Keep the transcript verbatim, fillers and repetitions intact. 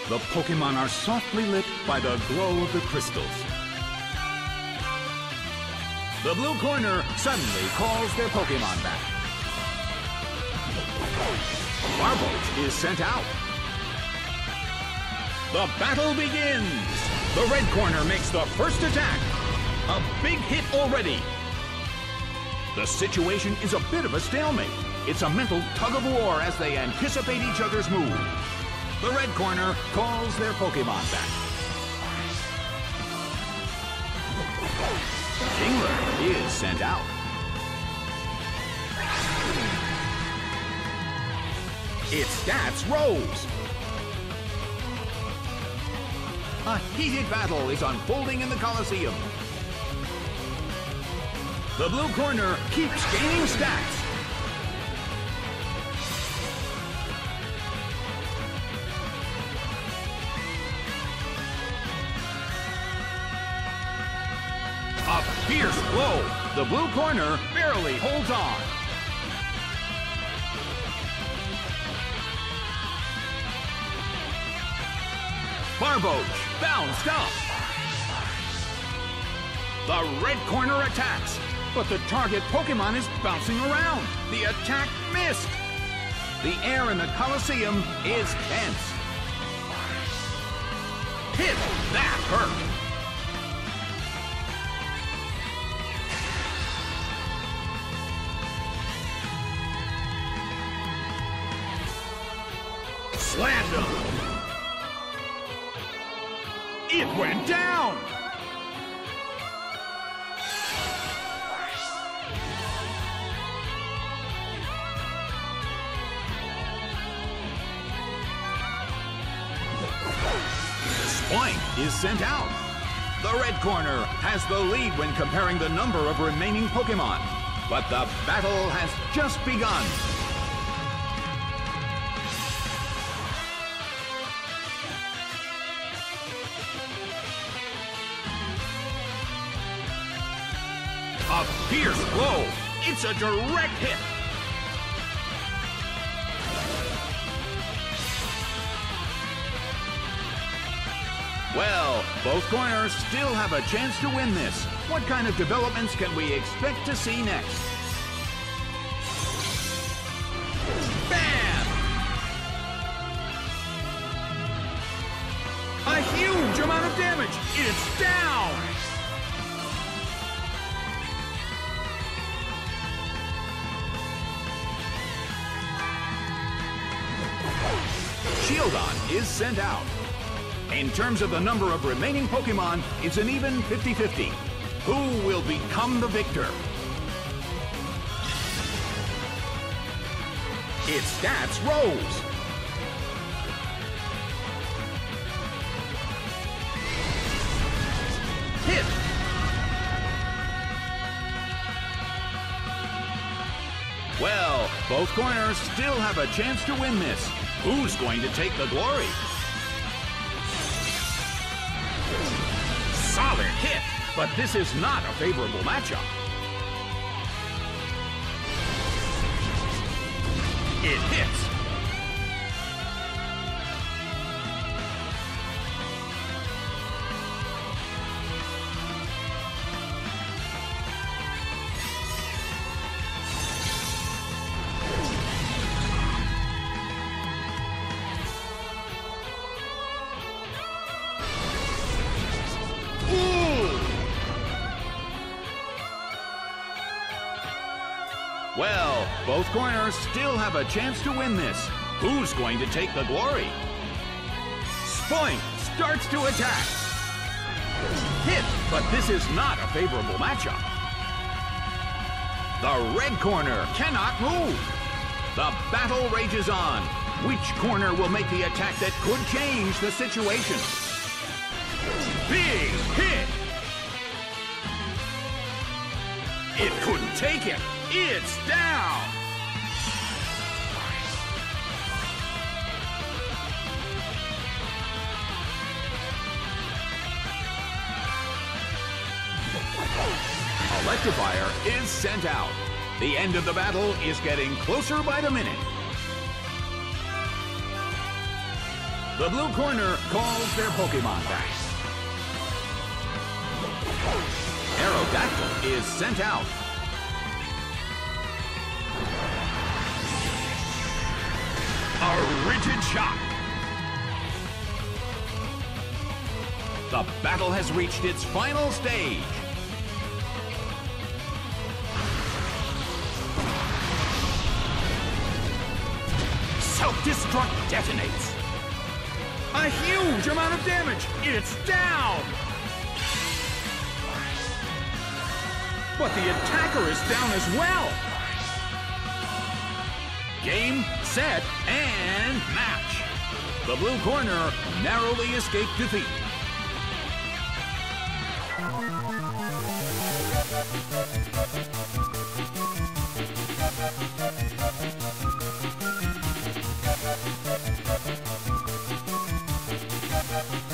The Pokémon are softly lit by the glow of the crystals. The blue corner suddenly calls their Pokémon back. Barboach is sent out. The battle begins! The red corner makes the first attack. A big hit already. The situation is a bit of a stalemate. It's a mental tug-of-war as they anticipate each other's move. The red corner calls their Pokémon back. Kingler is sent out. Its stats rose. A heated battle is unfolding in the Colosseum. The blue corner keeps gaining stats. A fierce blow. The blue corner barely holds on. Barboach bounced up. The red corner attacks, but the target Pokémon is bouncing around. The attack missed. The air in the Colosseum is tense. Hit! That hurt. Slammed him. It went down! Spoink is sent out. The red corner has the lead when comparing the number of remaining Pokémon. But the battle has just begun. A fierce blow. It's a direct hit. Well, both corners still have a chance to win this. What kind of developments can we expect to see next? Bam! A huge amount of damage. It's down! Shieldon is sent out. In terms of the number of remaining Pokémon, it's an even fifty fifty. Who will become the victor? Its stats rose. Hit! Well, both corners still have a chance to win this. Who's going to take the glory? Solid hit, but this is not a favorable matchup. It hits. Well, both corners still have a chance to win this. Who's going to take the glory? Spoink starts to attack. Hit, but this is not a favorable matchup. The red corner cannot move. The battle rages on. Which corner will make the attack that could change the situation? Big hit! It couldn't take it. It's down! Electivire is sent out. The end of the battle is getting closer by the minute. The blue corner calls their Pokemon back. Aerodactyl is sent out. A rigid shock. The battle has reached its final stage. Self-destruct detonates. A huge amount of damage. It's down. But the attacker is down as well. Game, set, and match. The blue corner narrowly escaped defeat. We'll be right back.